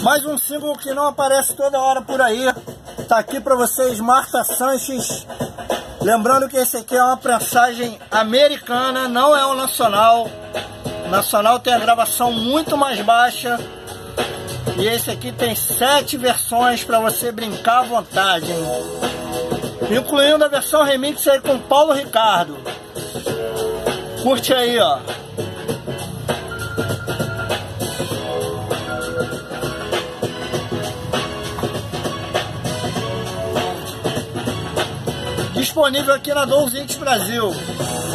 Mais um single que não aparece toda hora por aí. Tá aqui pra vocês, Marta Sanches. Lembrando que esse aqui é uma prensagem americana, não é o nacional. O nacional tem a gravação muito mais baixa. E esse aqui tem 7 versões pra você brincar à vontade, hein? Incluindo a versão remix aí com Paulo Ricardo. Curte aí, ó. Disponível aqui na Douzins Brasil.